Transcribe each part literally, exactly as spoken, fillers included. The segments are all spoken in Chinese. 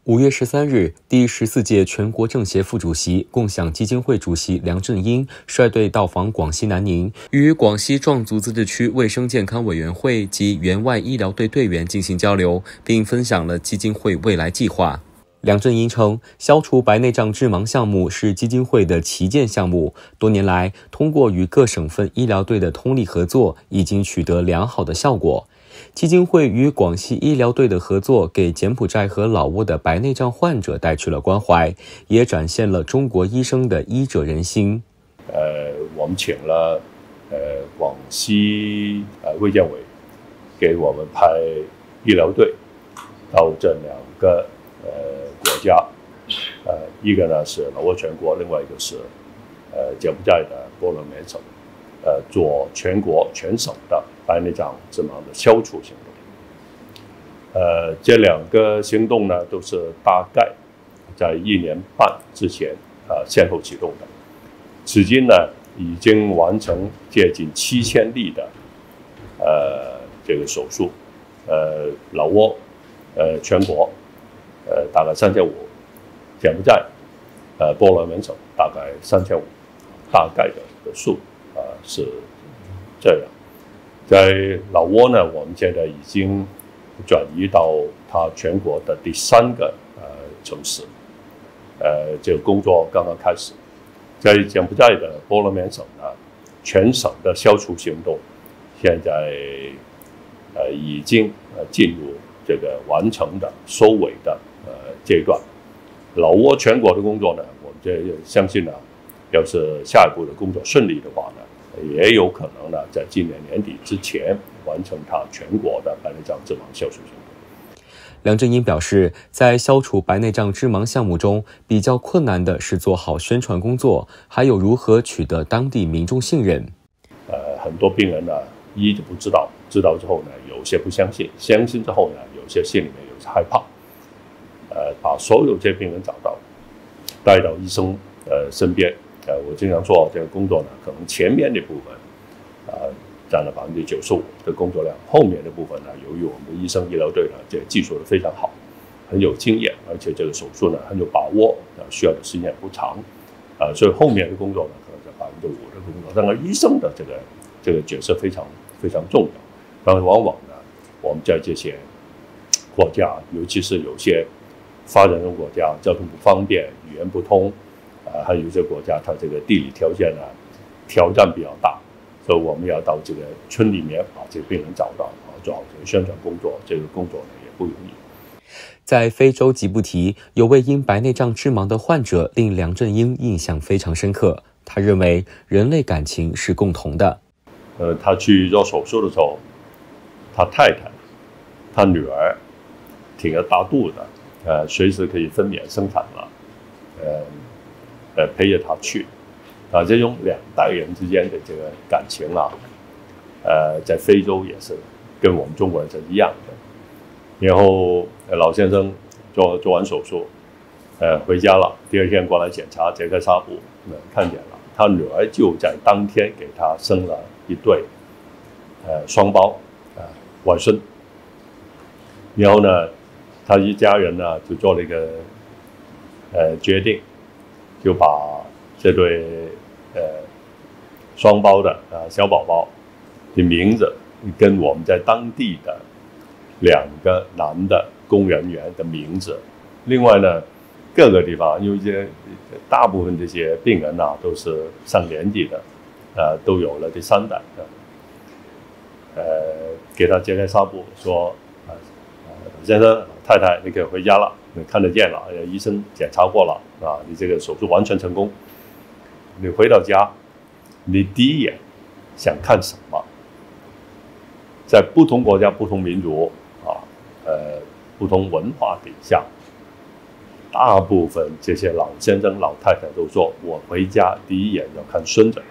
五月十三日，第十四届全国政协副主席、共享基金会主席梁振英率队到访广西南宁，与广西壮族自治区卫生健康委员会及援外医疗队队员进行交流，并分享了基金会未来计划。梁振英称，消除白内障致盲项目是基金会的旗舰项目，多年来通过与各省份医疗队的通力合作，已经取得良好的效果。基金会与广西医疗队的合作，给柬埔寨和老挝的白内障患者带去了关怀，也展现了中国医生的医者仁心。 呃，我们请了呃广西呃卫健委给我们派医疗队到这两个呃国家，呃一个呢是老挝全国，另外一个是呃柬埔寨的波罗缅省，呃做全国全省的白内障致盲的消除行动。呃，这两个行动呢，都是大概在一年半之前呃先后启动的。至今呢，已经完成接近七千例的呃这个手术。呃，老挝呃全国呃大概三千五，柬埔寨呃波罗缅省大概三千五，大概的的数啊、呃、是这样。在老挝呢，我们现在已经转移到它全国的第三个呃城市，呃，这个工作刚刚开始。在柬埔寨的波罗缅省呢，全省的消除行动现在呃已经呃进入这个完成的收尾的呃阶段。老挝全国的工作呢，我们这相信呢，要是下一步的工作顺利的话呢，也有可能呢，在今年年底之前完成它全国的白内障致盲消除行动。 梁振英表示，在消除白内障致盲项目中，比较困难的是做好宣传工作，还有如何取得当地民众信任。 呃，很多病人呢，一就不知道，知道之后呢，有些不相信，相信之后呢，有些心里面有些害怕。呃，把所有这些病人找到，带到医生呃身边。呃，我经常做这个工作呢，可能前面的部分，啊、呃，占了百分之九十五的工作量，后面的部分呢，由于我们的医生医疗队呢，这个技术的非常好，很有经验，而且这个手术呢很有把握，啊、呃，需要的时间也不长，啊、呃，所以后面的工作呢，可能在百分之五的工作，当然医生的这个这个角色非常非常重要，当然往往呢，我们在这些国家，尤其是有些发展中国家，交通不方便，语言不通。啊，还有一些国家，它这个地理条件呢，挑战比较大，所以我们要到这个村里面把这个病人找到，啊，做好这个宣传工作，这个工作呢也不容易。 在非洲吉布提，有位因白内障致盲的患者令梁振英印象非常深刻。他认为人类感情是共同的。 呃，他去做手术的时候，他太太、他女儿挺着大肚子，呃，随时可以分娩生产了，呃。呃，陪着他去，啊，这种两代人之间的这个感情啊，呃，在非洲也是跟我们中国人是一样的。然后、呃、老先生做做完手术，呃，回家了，第二天过来检查揭开纱布，呃，看见了，他女儿就在当天给他生了一对，呃，双胞，呃，外孙。然后呢，他一家人呢就做了一个呃决定。就把这对呃双胞的呃小宝宝的名字跟我们在当地的两个男的工人员的名字，另外呢各个地方，因为这大部分这些病人啊都是上年纪的，呃都有了第三代的，呃给他揭开纱布说，啊、呃、先生太太你可以回家了。你看得见了，医生检查过了啊，你这个手术完全成功。你回到家，你第一眼想看什么？在不同国家、不同民族啊，呃，不同文化底下，大部分这些老先生、老太太都说，我回家第一眼要看孙子。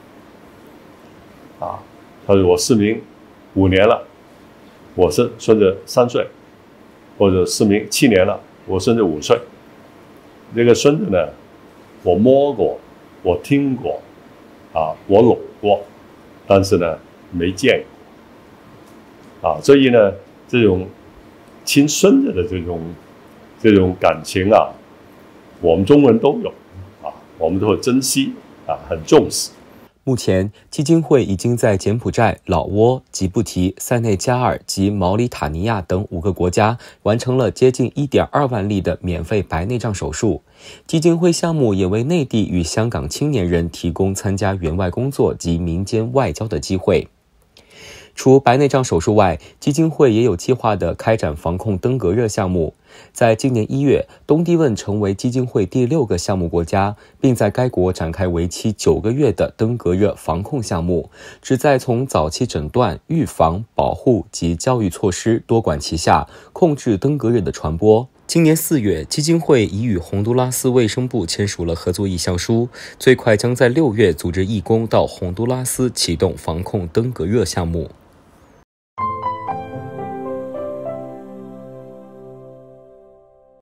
啊，他说我失明五年了，我是孙子三岁，或者失明七年了。我孙子五岁，这个孙子呢，我摸过，我听过，啊，我搂过，但是呢，没见过，啊，所以呢，这种亲孙子的这种这种感情啊，我们中国人都有啊，我们都会珍惜啊，很重视。 目前，基金会已经在柬埔寨、老挝、吉布提、塞内加尔及毛里塔尼亚等五个国家完成了接近 一点二万例的免费白内障手术。基金会项目也为内地与香港青年人提供参加援外工作及民间外交的机会。除白内障手术外，基金会也有计划地开展防控登革热项目。在今年一月，东帝汶成为基金会第六个项目国家，并在该国展开为期九个月的登革热防控项目，旨在从早期诊断、预防、保护及教育措施多管齐下，控制登革热的传播。今年四月，基金会已与洪都拉斯卫生部签署了合作意向书，最快将在六月组织义工到洪都拉斯启动防控登革热项目。